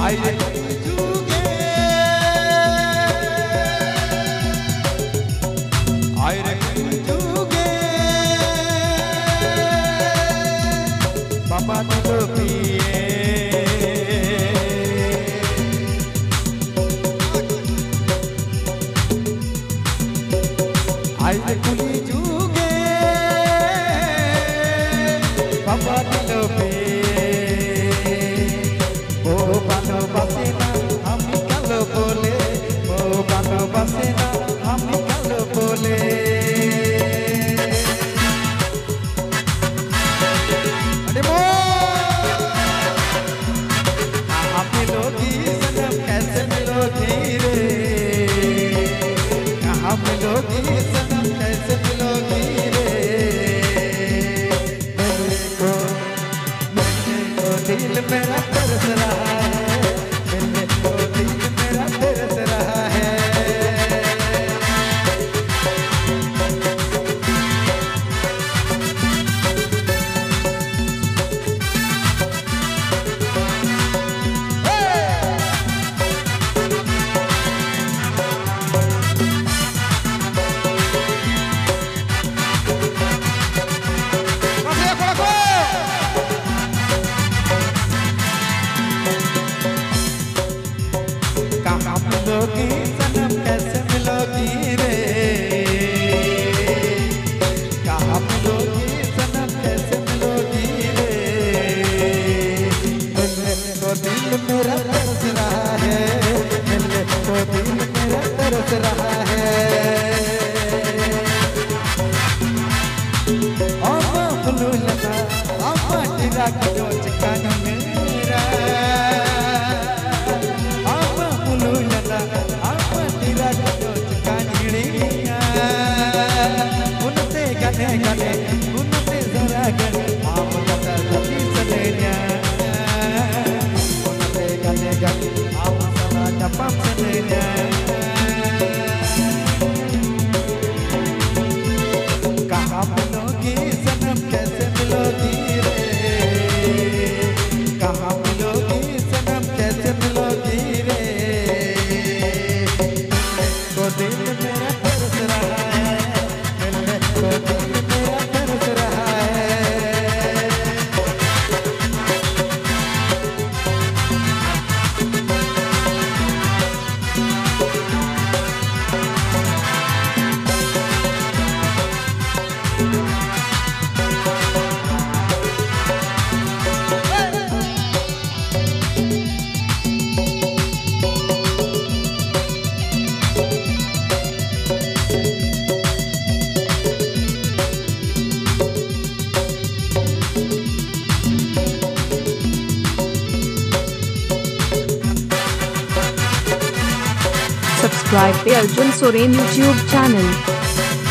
बाबा दिलो पिए आइले कुली जुगे बाबा दिलो पिए ओ बानो बसेना हम कल बोले ओ बानो बसेना हम कल बोले मिलोगी सनम कैसे मिलोगी रे मिलने को दिल मेरा तरस रहा है मिलने को दिल मेरा तरस रहा है मिलोगी सनम कैसे मिलोगी रे कहाँ मिलोगी सनम कैसे मिलोगी रे मिलने को दिल मेरा तरस रहा है मिलने को दिल मेरा तरस रहा है आमा बुलू लगा आमा टीरा जो चिकान मेरा गने गने उनते जरा गने आम कता जली सले냐 उनते गने गने आम सरा जपम सले냐 कहाँ मिलोगी सनम कैसे मिलोगी रे कहाँ मिलोगी सनम कैसे मिलोगी रे तो दिल मेरा तरस रहा है मिलने को दिल मेरा तरस रहा है Subscribe to Arjun Soren YouTube channel.